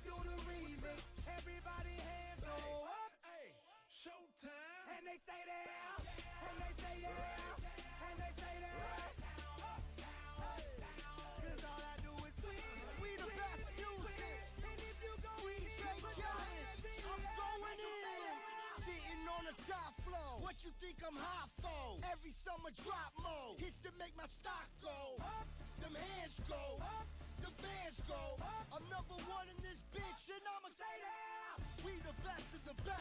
do the remix. Everybody hands go up. Hey, showtime. And they stay there. And they say yeah. And they say that. Cause all I do is win. We the best music. And if you go DJ Khaled, I'm going in. Sitting on the top floor. What you think I'm hot for? Every summer drop mode. Hits to make my stock go up. Them hands go up. The bands go up. I'm number one in this bitch and I'ma say that. We the best of the best.